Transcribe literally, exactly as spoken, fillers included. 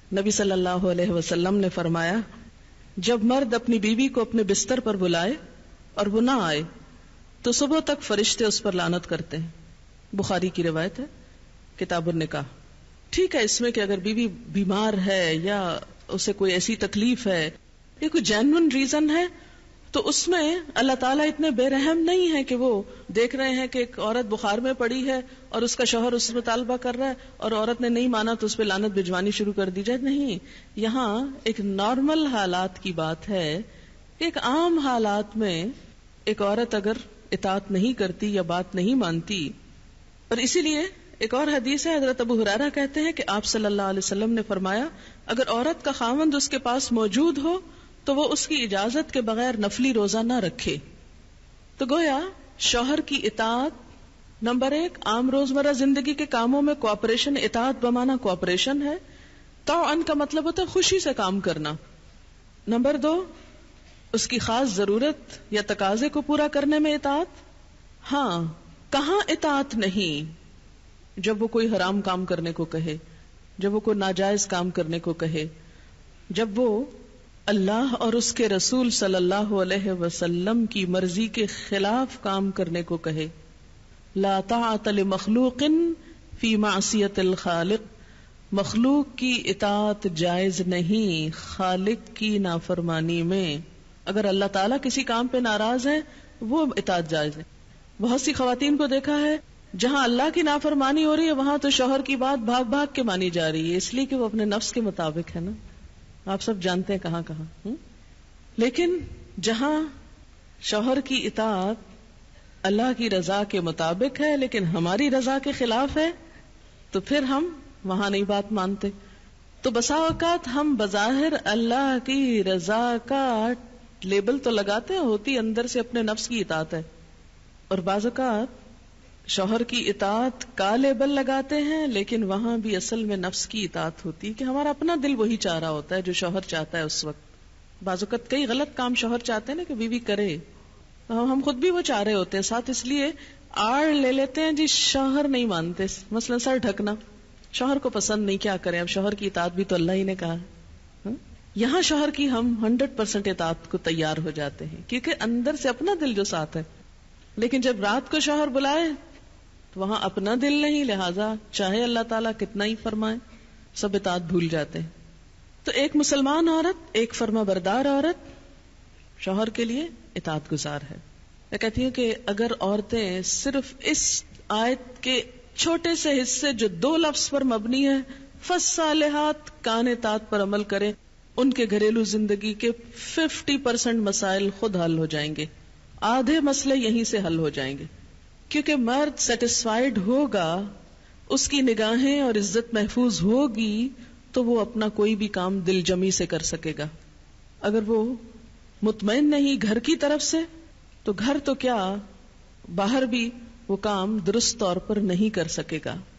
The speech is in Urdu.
نبی صلی اللہ علیہ وسلم نے فرمایا جب مرد اپنی بیوی کو اپنے بستر پر بلائے اور وہ نہ آئے تو صبح تک فرشتے اس پر لعنت کرتے ہیں. بخاری کی روایت ہے کتاب النکاح. ٹھیک ہے اس میں کہ اگر بیوی بیمار ہے یا اسے کوئی ایسی تکلیف ہے یا کوئی جینون ریزن ہے تو اس میں اللہ تعالیٰ اتنے بے رحم نہیں ہے کہ وہ دیکھ رہے ہیں کہ ایک عورت بخار میں پڑی ہے اور اس کا شوہر اس سے مطالبہ کر رہا ہے اور عورت نے نہیں مانا تو اس پہ لعنت بھجوانی شروع کر دی جائے. نہیں, یہاں ایک نارمل حالات کی بات ہے. ایک عام حالات میں ایک عورت اگر اطاعت نہیں کرتی یا بات نہیں مانتی, اور اسی لیے ایک اور حدیث ہے, حضرت ابو ہریرہ کہتے ہیں کہ آپ صلی اللہ علیہ وسلم نے فرمایا اگر عورت کا خاوند اس کے پاس موجود ہو تو وہ اس کی اجازت کے بغیر نفلی روزہ نہ رکھے. تو گویا شوہر کی اطاعت نمبر ایک عام روزمرہ زندگی کے کاموں میں کوآپریشن, اطاعت بمانا کوآپریشن ہے. طوعاً کا مطلب ہوتا ہے خوشی سے کام کرنا. نمبر دو اس کی خاص ضرورت یا تقاضے کو پورا کرنے میں اطاعت. ہاں کہاں اطاعت نہیں؟ جب وہ کوئی حرام کام کرنے کو کہے, جب وہ کوئی ناجائز کام کرنے کو کہے, جب وہ اللہ اور اس کے رسول صلی اللہ علیہ وسلم کی مرضی کے خلاف کام کرنے کو کہے. لا طاعت لمخلوق فی معصیت الخالق, مخلوق کی اطاعت جائز نہیں خالق کی نافرمانی میں. اگر اللہ تعالیٰ کسی کام پہ ناراض ہے وہ اطاعت جائز ہے. بہت سی خواتین کو دیکھا ہے جہاں اللہ کی نافرمانی ہو رہی ہے وہاں تو شوہر کی بات بھاگ بھاگ کے مانی جا رہی ہے, اس لیے کہ وہ اپنے نفس کے مطابق ہے نا. آپ سب جانتے ہیں کہاں کہاں. لیکن جہاں شوہر کی اطاعت اللہ کی رضا کے مطابق ہے لیکن ہماری رضا کے خلاف ہے تو پھر ہم وہاں نہیں بات مانتے. تو بسا اوقات ہم بظاہر اللہ کی رضا کا لیبل تو لگاتے ہیں, ہوتی اندر سے اپنے نفس کی اطاعت ہے, اور بعض اوقات شوہر کی اطاعت کا لیبل لگاتے ہیں لیکن وہاں بھی اصل میں نفس کی اطاعت ہوتی ہے کہ ہمارا اپنا دل وہی چاہ رہا ہوتا ہے جو شوہر چاہتا ہے اس وقت. بعض اوقات کئی غلط کام شوہر چاہتے ہیں نا کہ بیوی کرے, ہم خود بھی وہ چاہ رہے ہوتے ہیں, ساتھ اس لیے آڑ لے لیتے ہیں جی شوہر نہیں مانتے. مثلا سر ڈھکنا شوہر کو پسند نہیں, کیا کریں, اب شوہر کی اطاعت بھی تو اللہ ہی نے کہا ہے. یہاں شوہر کی ہم ہنڈریڈ پرسینٹ اطاعت کو تیار ہو جاتے ہیں کیونکہ اندر سے اپنا دل جو ساتھ ہے. لیکن جب رات کو شوہر بلائے تو وہاں اپنا دل نہیں, لہذا چاہے اللہ تعالیٰ کتنا ہی فرمائے سب اطاعت بھول جاتے ہیں. تو ایک مسلمان عورت, ایک فرما بردار عورت شوہر کے لیے اطاعت گزار ہے. میں کہتی ہوں کہ اگر عورتیں صرف اس آیت کے چھوٹے سے حصے جو دو لفظ پر مبنی ہے فالصالحات کان اطاعت پر عمل کریں, ان کے گھریلو زندگی کے ففٹی پرسینٹ مسائل خود حل ہو جائیں گے. آدھے مسئلے یہیں سے حل ہو جائیں گے کیونکہ مرد سیٹسفائیڈ ہوگا, اس کی نگاہیں اور عزت محفوظ ہوگی تو وہ اپنا کوئی بھی کام دل جمی سے کر سکے گا. اگر وہ مطمئن نہیں گھر کی طرف سے تو گھر تو کیا باہر بھی وہ کام درست طور پر نہیں کر سکے گا.